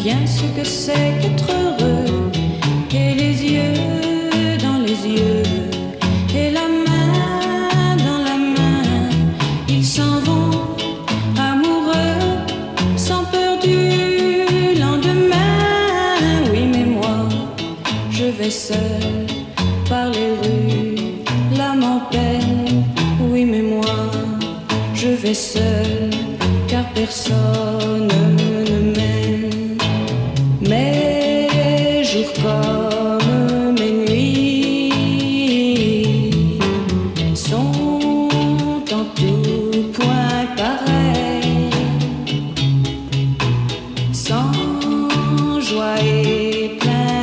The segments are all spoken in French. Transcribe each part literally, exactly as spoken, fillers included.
bien ce que c'est qu'être heureux, et les yeux dans les yeux, et la main dans la main. Ils s'en vont amoureux, sans peur du lendemain. Oui, mais moi, je vais seul par les rues, l'âme en peine. Oui, mais moi, je vais seul, car personne ne m'aime. Mes jours comme mes nuits sont en tout point pareils, sans joie et plein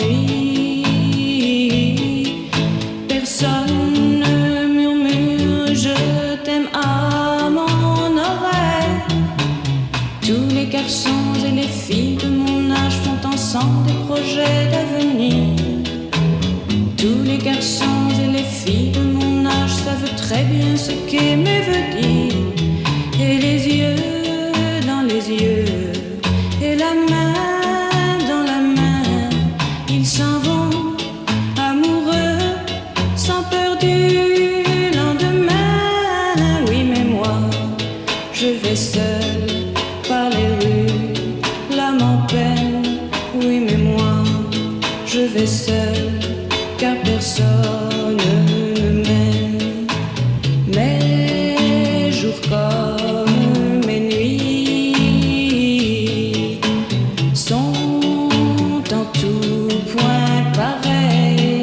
d'ennui. Personne ne murmure je t'aime à mon oreille. Tous les garçons et les filles de mon âge font ensemble des projets d'avenir. Tous les garçons et les filles de mon âge savent très bien ce qu'aimer veut dire. Et les yeux dans les yeux, et la main dans la main, ils s'en vont amoureux, sans peur du lendemain. Oui, mais moi, je vais seul par les rues, l'âme en peine. Oui, mais moi, je vais seul, car personne ne m'aime. Mes jours comme mes nuits sont en tout point pareils,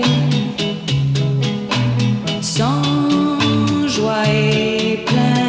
sans joie et plein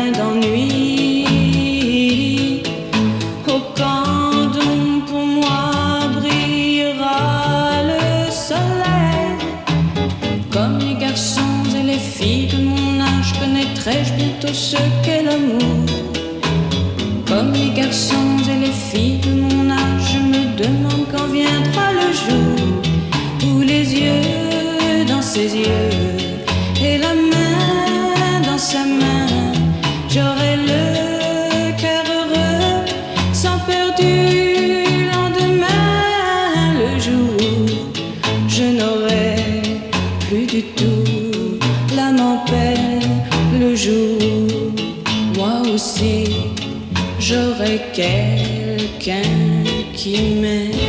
d'ennui. Au camp d'où pour moi brillera le soleil. Comme les garçons et les filles de mon âge, connaîtrai-je bientôt ce qu'est l'amour. Comme les garçons et les filles de mon âge, je me demande quand viendra le jour où les yeux dans ses yeux, et la main dans sa main, j'aurai le cœur heureux, sans peur du lendemain. Le jour où je n'aurai plus du tout l'âme en peine. Le jour où moi aussi j'aurai quelqu'un qui m'aime.